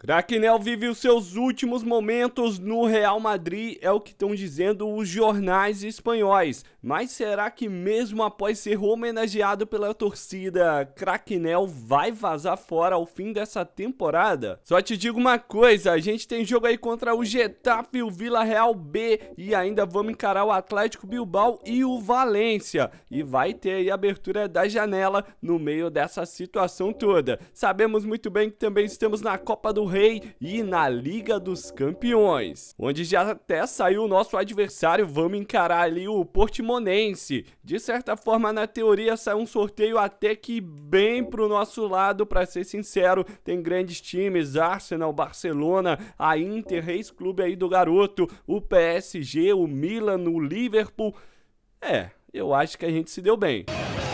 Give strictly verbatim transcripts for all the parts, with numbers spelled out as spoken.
Craquinel vive os seus últimos momentos no Real Madrid, é o que estão dizendo os jornais espanhóis. Mas será que mesmo após ser homenageado pela torcida, Craquinel vai vazar fora ao fim dessa temporada? Só te digo uma coisa, a gente tem jogo aí contra o Getafe e o Villarreal B e ainda vamos encarar o Atlético Bilbao e o Valência. E vai ter aí a abertura da janela no meio dessa situação toda. Sabemos muito bem que também estamos na Copa do Rei e na Liga dos Campeões, onde já até saiu o nosso adversário. Vamos encarar ali o Portimonense. De certa forma, na teoria, saiu um sorteio até que bem pro nosso lado, para ser sincero. Tem grandes times, Arsenal, Barcelona, a Inter, ex-clube aí do garoto, o P S G, o Milan, o Liverpool. É, eu acho que a gente se deu bem.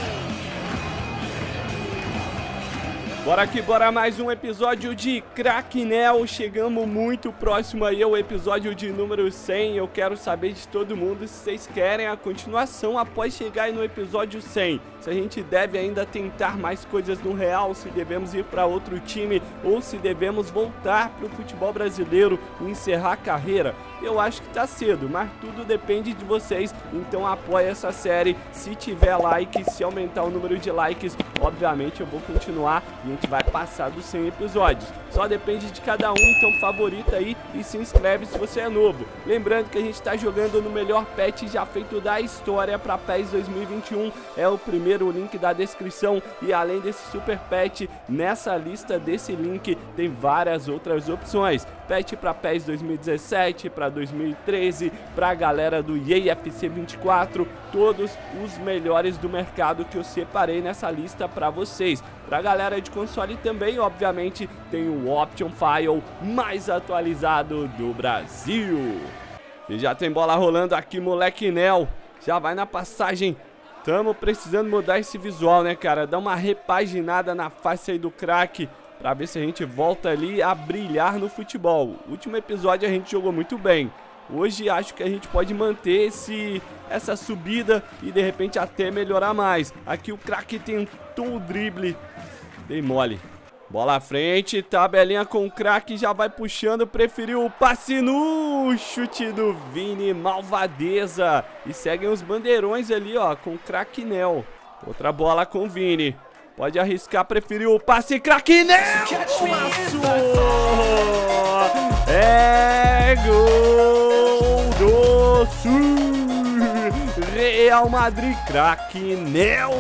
Bora que bora, mais um episódio de Craquinel. Chegamos muito próximo aí ao episódio de número cem. Eu quero saber de todo mundo se vocês querem a continuação após chegar aí no episódio cem. Se a gente deve ainda tentar mais coisas no Real, se devemos ir para outro time ou se devemos voltar para o futebol brasileiro e encerrar a carreira. Eu acho que tá cedo, mas tudo depende de vocês, então apoie essa série. Se tiver like, se aumentar o número de likes, obviamente eu vou continuar e a gente vai passar dos cem episódios. Só depende de cada um, então favorita aí e se inscreve se você é novo. Lembrando que a gente tá jogando no melhor patch já feito da história para PES dois mil e vinte e um, é o primeiro link da descrição e além desse super patch, nessa lista desse link tem várias outras opções. Patch para PES dois mil e dezessete, para dois mil e treze, para a galera do E A F C vinte e quatro, todos os melhores do mercado que eu separei nessa lista para vocês. Para a galera de console também, obviamente, tem o Option File mais atualizado do Brasil. E já tem bola rolando aqui, moleque Nel. Já vai na passagem. Tamo precisando mudar esse visual, né, cara? Dar uma repaginada na face aí do craque, pra ver se a gente volta ali a brilhar no futebol. O último episódio a gente jogou muito bem. Hoje acho que a gente pode manter esse, essa subida e de repente até melhorar mais. Aqui o craque tentou o drible, dei mole. Bola à frente, tabelinha com o craque, já vai puxando, preferiu o passe no chute do Vini, malvadeza. E seguem os bandeirões ali, ó, com o Craquinel. Outra bola com o Vini. Pode arriscar, preferiu o passe, Craquinel! É gol do Sul! Real Madrid, Craquinel!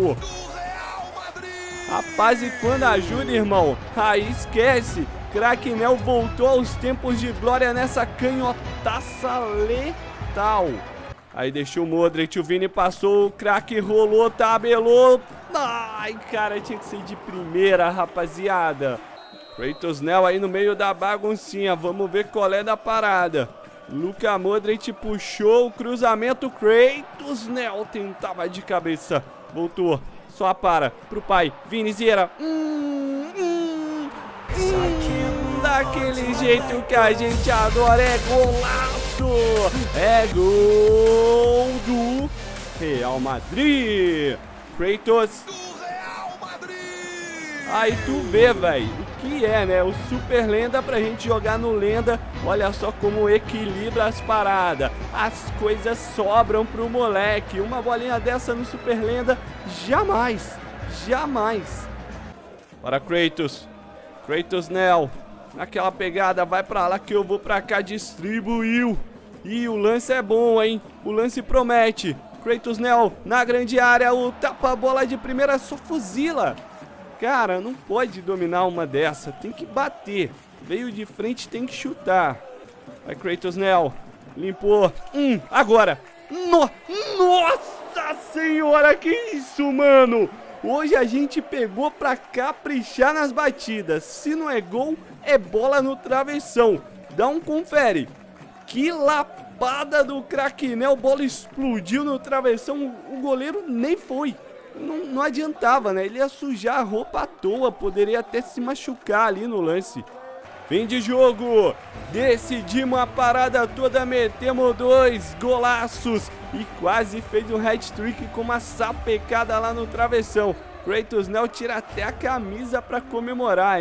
Rapaz, e quando ajuda, irmão, aí esquece. Craquinel voltou aos tempos de glória nessa canhotaça letal. Aí deixou o Modric, o Vini passou, o craque rolou, tabelou. Ai, cara, tinha que ser de primeira, rapaziada. Kratos Nel aí no meio da baguncinha, vamos ver qual é da parada. Luka Modric puxou o cruzamento, Kratos Nel tentava de cabeça, voltou. Só para pro pai, Vini Zieira. Hum, hum, hum, daquele jeito que a gente adora, é golaço. É gol do Real Madrid. Kratos. Aí tu vê, velho, o que é, né? O Super Lenda pra gente jogar no Lenda. Olha só como equilibra as paradas. As coisas sobram pro moleque. Uma bolinha dessa no Super Lenda, jamais, jamais. Bora, Kratos. Kratos Nel. Naquela pegada, vai pra lá que eu vou pra cá, distribuiu. E o lance é bom, hein? O lance promete. Kratos Nel na grande área, o tapa-bola de primeira só fuzila. Cara, não pode dominar uma dessa, tem que bater. Veio de frente, tem que chutar. Vai, Kratos Nel. Limpou. Hum, agora. No... Nossa senhora, que isso, mano? Hoje a gente pegou pra caprichar nas batidas. Se não é gol, é bola no travessão. Dá um confere. Que lapada do Craquinel. Bola explodiu no travessão. O goleiro nem foi. Não, não adiantava, né? Ele ia sujar a roupa à toa, poderia até se machucar ali no lance. Fim de jogo, decidimos a parada toda, metemos dois golaços e quase fez um hat-trick com uma sapecada lá no travessão. Kratos Nel tira até a camisa pra comemorar, hein?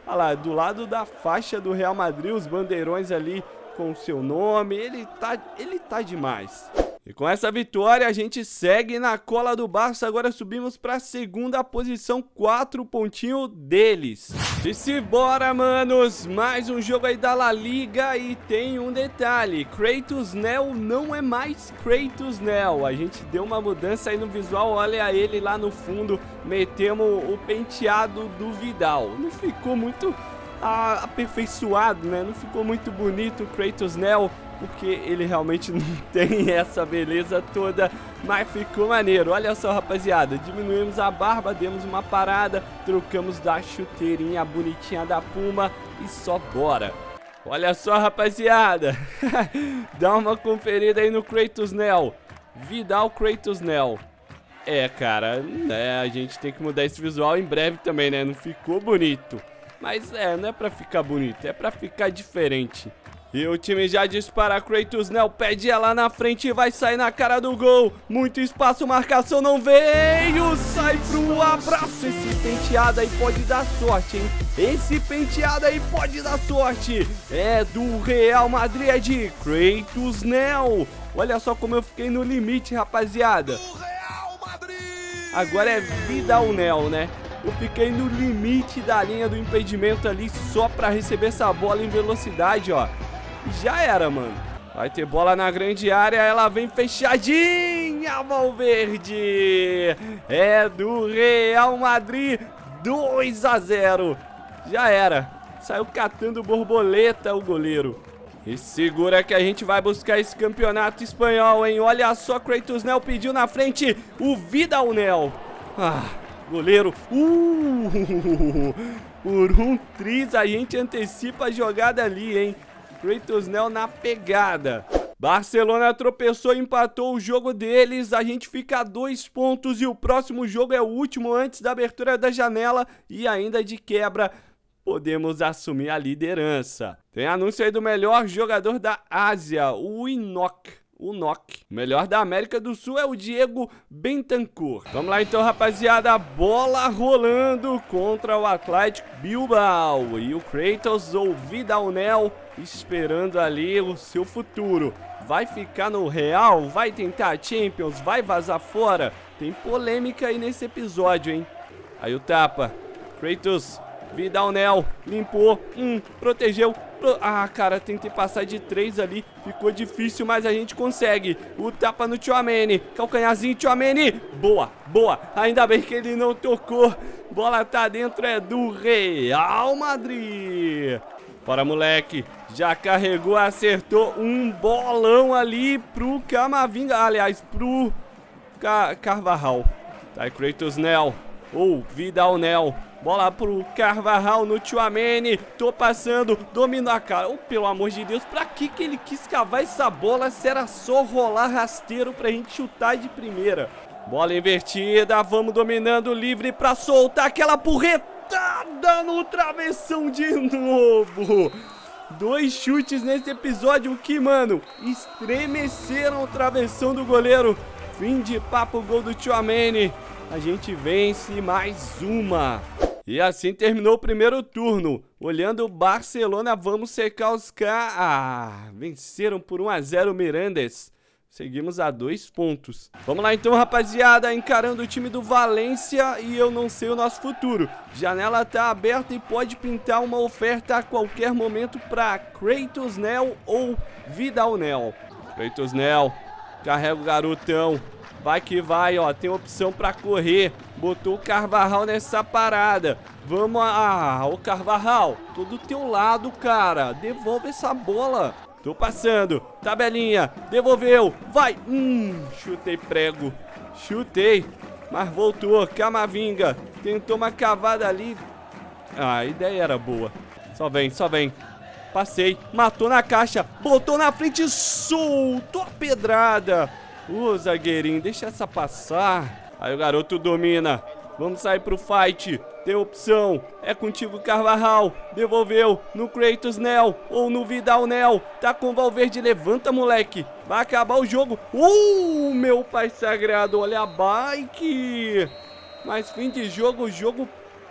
Olha lá, do lado da faixa do Real Madrid, os bandeirões ali com o seu nome. Ele tá, ele tá demais. E com essa vitória a gente segue na cola do Barça, agora subimos para a segunda posição, quatro pontinhos deles. E se bora, manos, mais um jogo aí da La Liga e tem um detalhe, Kratos Nel não é mais Kratos Nel, a gente deu uma mudança aí no visual, olha ele lá no fundo, metemos o penteado do Vidal, não ficou muito ah, aperfeiçoado, né, não ficou muito bonito o Kratos Nel, porque ele realmente não tem essa beleza toda, mas ficou maneiro. Olha só, rapaziada, diminuímos a barba, demos uma parada, trocamos da chuteirinha bonitinha da Puma e só bora. Olha só, rapaziada, dá uma conferida aí no Kratos Nel, Vidal Kratos Nel. É, cara, né, a gente tem que mudar esse visual em breve também, né, não ficou bonito. Mas é, não é pra ficar bonito, é pra ficar diferente. E o time já dispara, Kratos Nel pede ela na frente e vai sair na cara do gol. Muito espaço, marcação não veio, sai pro abraço. Esse penteado aí pode dar sorte, hein? Esse penteado aí pode dar sorte. É do Real Madrid, é de Kratos Nel. Olha só como eu fiquei no limite, rapaziada. Do Real Madrid. Agora é Vidal Nel, né? Eu fiquei no limite da linha do impedimento ali só pra receber essa bola em velocidade, ó. Já era, mano. Vai ter bola na grande área, ela vem fechadinha, Valverde. É do Real Madrid, dois a zero. Já era. Saiu catando borboleta o goleiro. E segura que a gente vai buscar esse campeonato espanhol, hein? Olha só, Kratos Nel pediu na frente o Vidal Nel. Ah, goleiro. Uh, por um triz a gente antecipa a jogada ali, hein? Kratos Nel na pegada. Barcelona tropeçou e empatou o jogo deles. A gente fica a dois pontos e o próximo jogo é o último antes da abertura da janela. E ainda de quebra, podemos assumir a liderança. Tem anúncio aí do melhor jogador da Ásia, o Inok. O Nock. O melhor da América do Sul é o Diego Bentancur. Vamos lá então, rapaziada. Bola rolando contra o Atlético Bilbao. E o Kratos ou Vidal Nel esperando ali o seu futuro. Vai ficar no Real? Vai tentar a Champions? Vai vazar fora? Tem polêmica aí nesse episódio, hein? Aí o tapa. Kratos, Vidal Nel, limpou, hum, protegeu. Ah, cara, tentei passar de três ali, ficou difícil, mas a gente consegue. O tapa no Tchouaméni, calcanharzinho Tchouaméni, boa, boa, ainda bem que ele não tocou. Bola tá dentro, é do Real Madrid. Bora, moleque, já carregou, acertou um bolão ali pro Camavinga, aliás, pro Ca Carvajal. Tá aí, Kratos Nel, ou Vidal Nel. Bola pro Carvajal no Tchouaméni. Tô passando, dominou a cara. Oh, pelo amor de Deus, pra que que ele quis cavar essa bola se era só rolar rasteiro pra gente chutar de primeira? Bola invertida, vamos dominando, livre pra soltar aquela porretada no travessão de novo. Dois chutes nesse episódio que, mano, estremeceram o travessão do goleiro. Fim de papo, gol do Tchouaméni. A gente vence mais uma. E assim terminou o primeiro turno. Olhando o Barcelona, vamos secar os caras. Ah, venceram por um a zero o Mirandes. Seguimos a dois pontos. Vamos lá então, rapaziada, encarando o time do Valência e eu não sei o nosso futuro. Janela tá aberta e pode pintar uma oferta a qualquer momento para Kratos Nel ou Vidal Nel. Kratos Nel, carrega o garotão. Vai que vai, ó, tem opção pra correr. Botou o Carvajal nessa parada. Vamos, ah, o Carvajal, tô do teu lado, cara. Devolve essa bola. Tô passando, tabelinha, devolveu, vai. Hum, chutei prego. Chutei, mas voltou, Camavinga. Tentou uma cavada ali. Ah, a ideia era boa. Só vem, só vem. Passei, matou na caixa, botou na frente, soltou a pedrada. Ô, zagueirinho, deixa essa passar. Aí o garoto domina. Vamos sair pro fight. Tem opção. É contigo, Carvajal. Devolveu no Kratos Nel ou no Vidal Nel. Tá com o Valverde. Levanta, moleque. Vai acabar o jogo. Uh, meu pai sagrado. Olha a bike. Mas fim de jogo, o jogo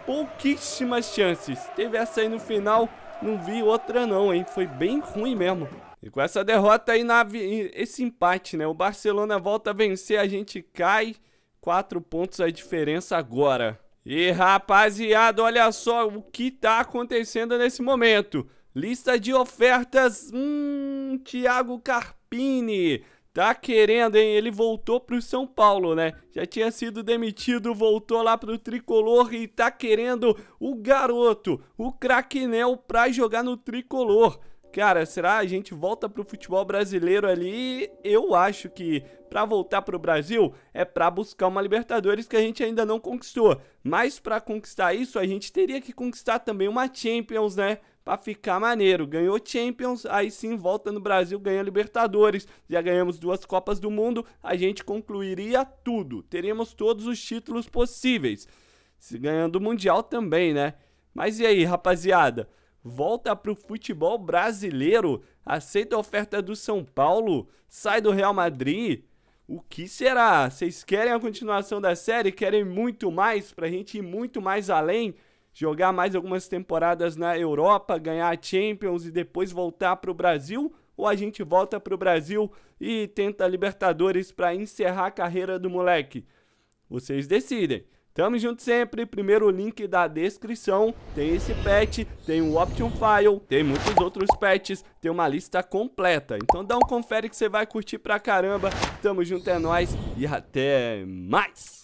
pouquíssimas chances. Teve essa aí no final, não vi outra não, hein? Foi bem ruim mesmo. E com essa derrota aí, na, esse empate, né? O Barcelona volta a vencer, a gente cai. Quatro pontos a diferença agora. E rapaziada, olha só o que tá acontecendo nesse momento. Lista de ofertas, hum, Thiago Carpini, tá querendo, hein? Ele voltou pro São Paulo, né? Já tinha sido demitido, voltou lá pro Tricolor e tá querendo o garoto, o Craquinel, pra jogar no Tricolor. Cara, será a gente volta pro futebol brasileiro ali? Eu acho que pra voltar pro Brasil é pra buscar uma Libertadores que a gente ainda não conquistou. Mas pra conquistar isso, a gente teria que conquistar também uma Champions, né? Pra ficar maneiro. Ganhou Champions, aí sim volta no Brasil, ganha Libertadores. Já ganhamos duas Copas do Mundo, a gente concluiria tudo. Teríamos todos os títulos possíveis. Se ganhando o Mundial também, né? Mas e aí, rapaziada? Volta pro futebol brasileiro? Aceita a oferta do São Paulo? Sai do Real Madrid? O que será? Vocês querem a continuação da série? Querem muito mais? Pra gente ir muito mais além? Jogar mais algumas temporadas na Europa, ganhar a Champions e depois voltar pro Brasil? Ou a gente volta pro Brasil e tenta a Libertadores pra encerrar a carreira do moleque? Vocês decidem. Tamo junto sempre, primeiro link da descrição, tem esse patch, tem o Option File, tem muitos outros patches, tem uma lista completa. Então dá um confere que você vai curtir pra caramba, tamo junto, é nóis e até mais!